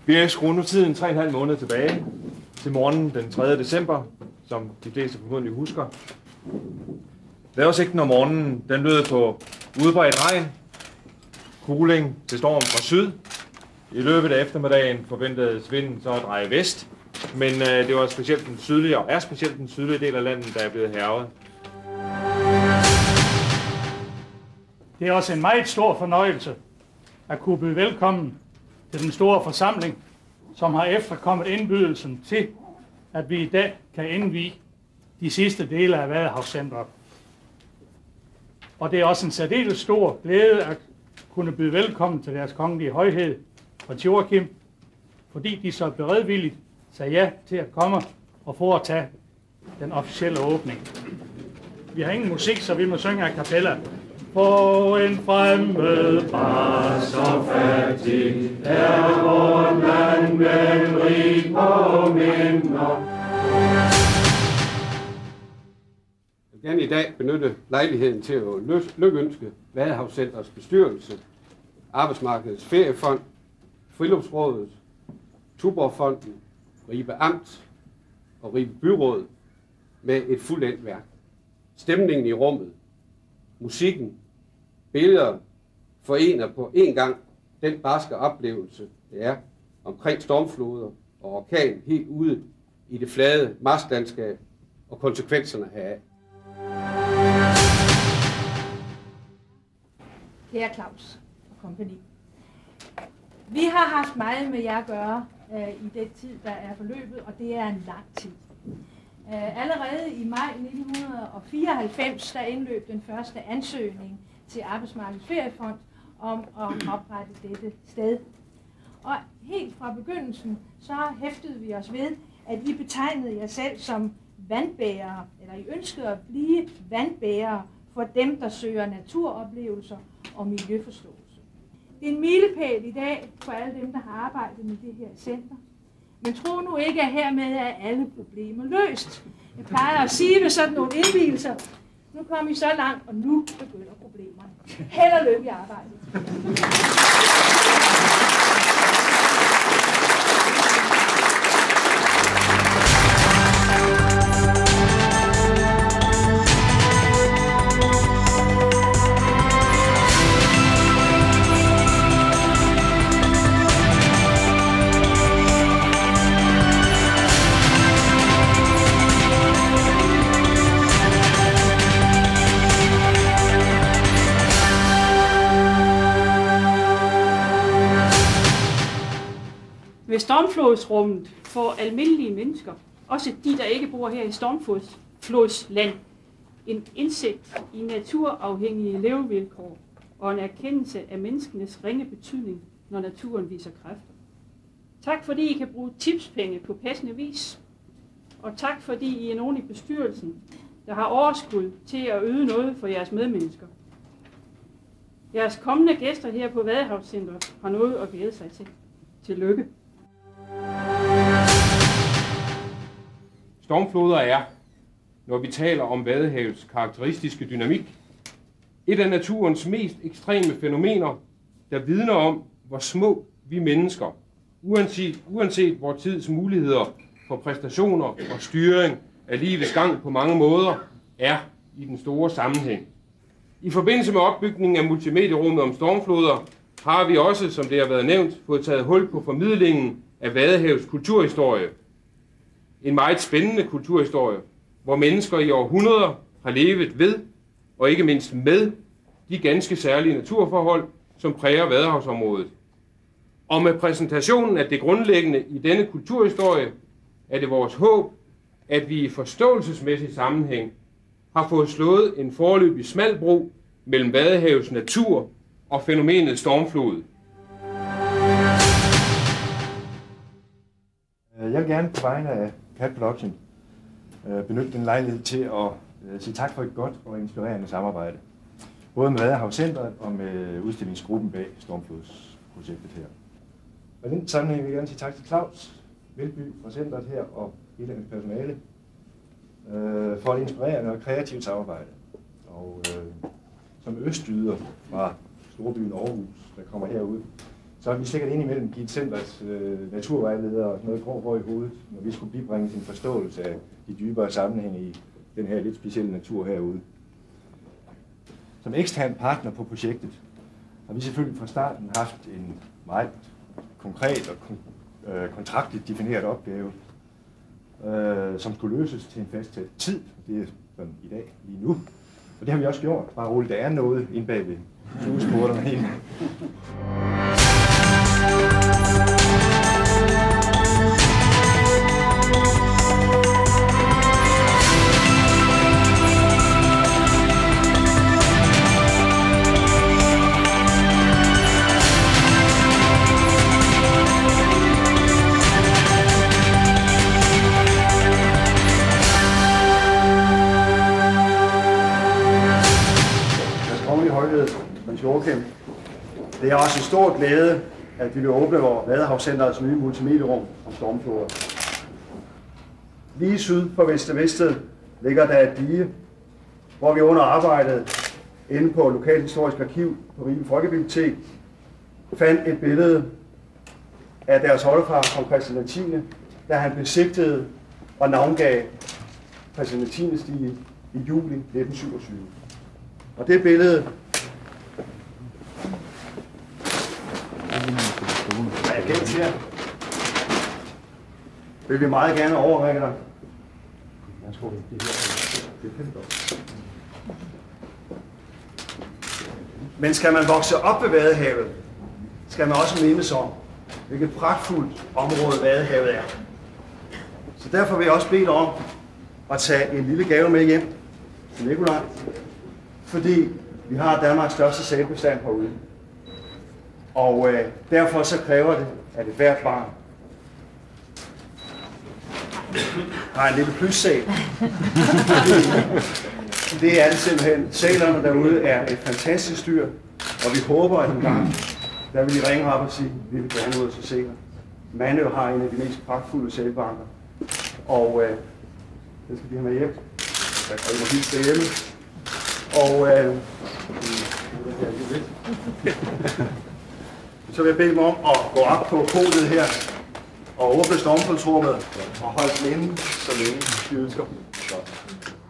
Vi er skruet nu tiden 3,5 måneder tilbage til morgenen den 3. december, som de fleste formodentlig husker. Vejrudsigten om morgenen, den lød på udbredt regn, kuling til storm fra syd. I løbet af eftermiddagen forventedes vinden så at dreje vest, men det var specielt den sydlige, og er specielt den sydlige del af landet, der er blevet hærget. Det er også en meget stor fornøjelse at kunne byde velkommen til den store forsamling, som har efterkommet indbydelsen til, at vi i dag kan indvie de sidste dele af Vadehavscentret. Og det er også en særdeles stor glæde at kunne byde velkommen til deres kongelige højhed prins Joachim, fordi de så beredvilligt sagde ja til at komme og foretage den officielle åbning. Vi har ingen musik, så vi må synge a cappella. For en fremmed bar så fattig er vort land, men rig på minder. Jeg vil gerne i dag benytte lejligheden til at lykønske Vadehavscentrets bestyrelse, Arbejdsmarkedets Feriefond, Friluftsrådet, Tuborgfonden, Ribe Amt og Ribe Byråd med et fuldendt værk. Stemningen i rummet, musikken, billeder forener på en gang den barske oplevelse, det er omkring stormfloder og orkan helt ude i det flade marsklandskab og konsekvenserne heraf. Kære Claus og kompagni. Vi har haft meget med jer at gøre i den tid, der er forløbet, og det er en lang tid. Allerede i maj 1994, der indløb den første ansøgning til Arbejdsmarkedets Feriefond om at oprette dette sted. Og helt fra begyndelsen, så hæftede vi os ved, at I betegnede jer selv som vandbærere, eller I ønskede at blive vandbærere for dem, der søger naturoplevelser og miljøforståelse. Det er en milepæl i dag for alle dem, der har arbejdet med det her center. Men tro nu ikke, at hermed er alle problemer løst. Jeg plejer at sige ved sådan nogle indvielser, nu kommer I så langt, og nu begynder problemerne. Held og lykke i arbejdet. Ved stormflodsrummet får almindelige mennesker, også de, der ikke bor her i stormflodsland, en indsigt i naturafhængige levevilkår og en erkendelse af menneskenes ringe betydning, når naturen viser kræfter. Tak fordi I kan bruge tipspenge på passende vis, og tak fordi I er nogen i bestyrelsen, der har overskud til at yde noget for jeres medmennesker. Jeres kommende gæster her på Vadehavscentret har noget at glæde sig til. Tillykke. Stormfloder er, når vi taler om Vadehavets karakteristiske dynamik, et af naturens mest ekstreme fænomener, der vidner om, hvor små vi mennesker, uanset vor tids muligheder for præstationer og styring af livets gang på mange måder, er i den store sammenhæng. I forbindelse med opbygningen af multimedierummet om stormfloder, har vi også, som det har været nævnt, fået taget hul på formidlingen af Vadehavets kulturhistorie. En meget spændende kulturhistorie, hvor mennesker i århundreder har levet ved, og ikke mindst med, de ganske særlige naturforhold, som præger Vadehavsområdet. Og med præsentationen af det grundlæggende i denne kulturhistorie, er det vores håb, at vi i forståelsesmæssig sammenhæng har fået slået en foreløbig smal bro mellem Vadehavets natur og fænomenet stormflod. Jeg vil gerne på vegne af Cat Production benytte den lejlighed til at sige tak for et godt og inspirerende samarbejde. Både med Vadehavscentret og med udstillingsgruppen bag Stormflodsprojektet her. Og i den sammenhæng vil jeg gerne sige tak til Claus Velby fra centret her og hele hans personale for et inspirerende og kreativt samarbejde. Og som østyder fra storbyen Aarhus, der kommer herud, så har vi sikkert indimellem givet centrets naturvejledere og sådan noget grå hår i hovedet, når vi skulle bibringe sin forståelse af de dybere sammenhænge i den her lidt specielle natur herude. Som ekstern partner på projektet har vi selvfølgelig fra starten haft en meget konkret og kontraktligt defineret opgave, som skulle løses til en fastsat tid. Det er sådan i dag, lige nu. Og det har vi også gjort. Bare roligt, der er noget inde bag ved fluesporterne hele. Joachim. Det er også en stor glæde, at vi vil åbne vores Vadehavscenterets nye multimedierum om stormfloder. Lige syd for Vestervested ligger der et dige, hvor vi under arbejdet inde på Lokalhistorisk Arkiv på Ribe Folkebibliotek fandt et billede af deres holdefar, kong Christian X, da han besigtede og navngav Christian X stige i juli 1927. Og det billede vil vi meget gerne overrække dig. Men skal man vokse op ved Vadehavet, skal man også mindes om, hvilket pragtfuldt område Vadehavet er. Så derfor vil jeg også bede dig om at tage en lille gave med hjem til Nikolaj, fordi vi har Danmarks største sælbestand herude. Og derfor så kræver det, at et hvert barn har en lille plyssæl. Det er det simpelthen. Sælerne derude er et fantastisk dyr, og vi håber, at en gang, der vil I ringe op og sige, at vi vil gerne ud og se sæler. Mandø har en af de mest pragtfulde sælbanker, og den skal vi have med hjem. Og I må hilse derhjemme. Og så vil jeg bede mig om at gå op på podiet her og åbne stormflodsrummet og holde den inde, så længe vi ønsker.